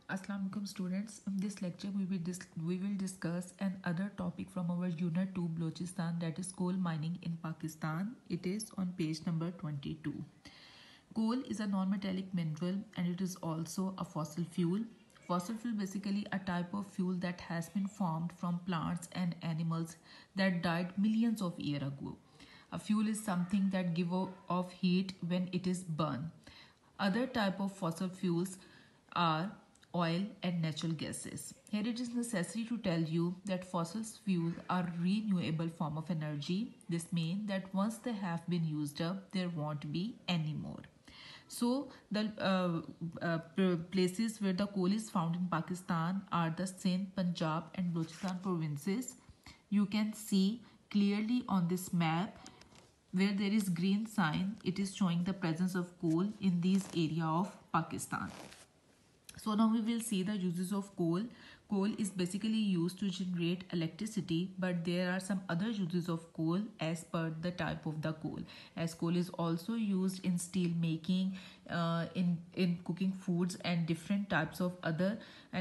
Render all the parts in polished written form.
Assalamu alaikum students. In this lecture we will discuss another topic from our unit 2 Balochistan, that is coal mining in Pakistan. It is on page number 22. Coal is a non-metallic mineral and it is also a fossil fuel. Fossil fuel basically a type of fuel that has been formed from plants and animals that died millions of years ago. A fuel is something that gives off heat when it is burned. Other type of fossil fuels are oil and natural gases. Here it is necessary to tell you that fossil fuels are renewable form of energy. This means that once they have been used up, there won't be any more. So the places where the coal is found in Pakistan are the Sindh, Punjab and Balochistan provinces. You can see clearly on this map where there is green sign, it is showing the presence of coal in these area of Pakistan. So now we will see the uses of coal. Coal is basically used to generate electricity, but there are some other uses of coal as per the type of the coal. As coal is also used in steel making, in cooking foods and different type of other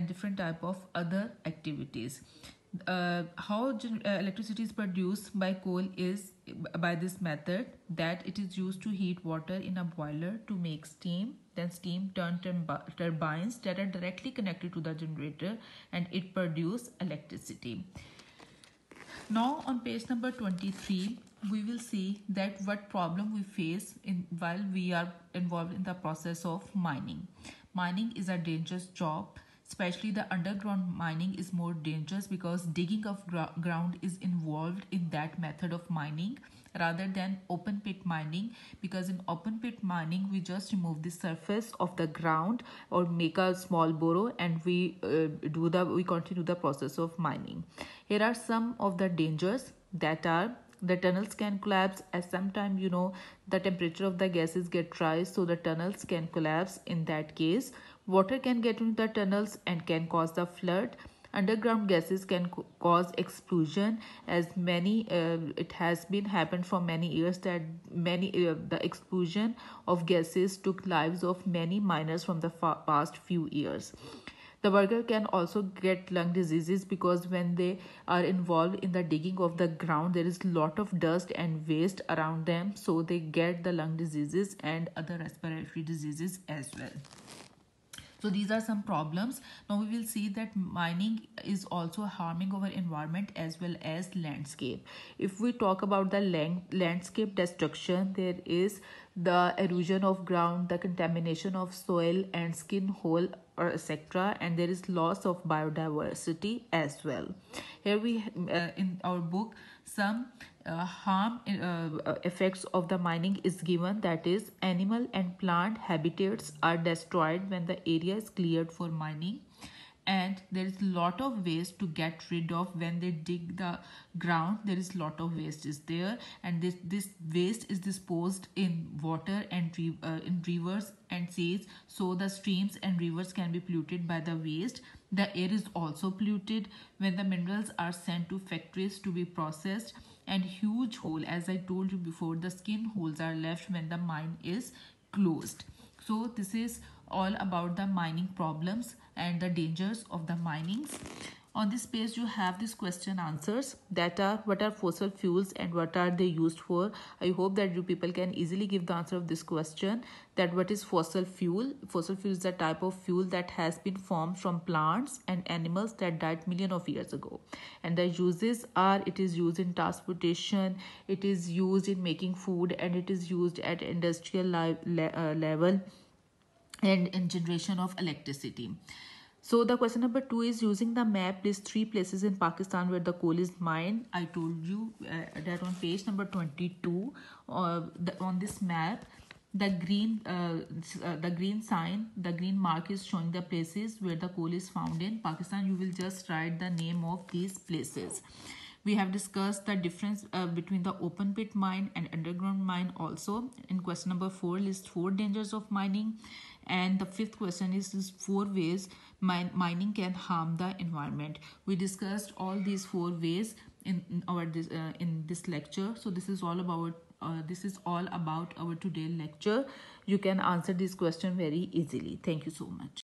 activities. How electricity is produced by coal is by this method, that it is used to heat water in a boiler to make steam. Then steam turn turbines that are directly connected to the generator and it produce electricity. Now on page number 23 we will see that what problem we face while we are involved in the process of mining. Mining is a dangerous job. Especially the underground mining is more dangerous because digging of ground is involved in that method of mining rather than open pit mining, because in open pit mining we just remove the surface of the ground or make a small burrow and we continue the process of mining. Here are some of the dangers that are: the tunnels can collapse, as sometimes the temperature of the gases get rise, so the tunnels can collapse. In that case, water can get into the tunnels and can cause the flood. Underground gases can cause explosion, as it has been happened for many years that the explosion of gases took lives of many miners from the past few years. The worker can also get lung diseases because when they are involved in the digging of the ground, there is a lot of dust and waste around them, so they get the lung diseases and other respiratory diseases as well. So these are some problems. Now we will see that mining is also harming our environment as well as landscape. If we talk about the landscape destruction, there is the erosion of ground, the contamination of soil and skin hole or etc., and there is loss of biodiversity as well. Here we in our book some harm effects of the mining is given, that is animal and plant habitats are destroyed when the area is cleared for mining, and there is a lot of waste to get rid of. When they dig the ground, there is a lot of waste is there, and this waste is disposed in water and in rivers and seas, so the streams and rivers can be polluted by the waste. The air is also polluted when the minerals are sent to factories to be processed, and huge hole, as I told you before, the skin holes are left when the mine is closed. So this is all about the mining problems and the dangers of the minings. On this page you have this question answers, that are what are fossil fuels and what are they used for. I hope that you people can easily give the answer of this question, that what is fossil fuel. Fossil fuel is a type of fuel that has been formed from plants and animals that died millions of years ago, and the uses are: it is used in transportation, it is used in making food, and it is used at industrial level and in generation of electricity. So the question number 2 is, using the map list 3 places in Pakistan where the coal is mined. I told you that on page number 22 on this map, the green sign, the green mark is showing the places where the coal is found in Pakistan. You will just write the name of these places. We have discussed the difference between the open pit mine and underground mine also. In question number 4, list 4 dangers of mining. And the 5th question is 4 ways mining can harm the environment. We discussed all these 4 ways in this lecture. So this is all about our today lecture. You can answer this question very easily. Thank you so much.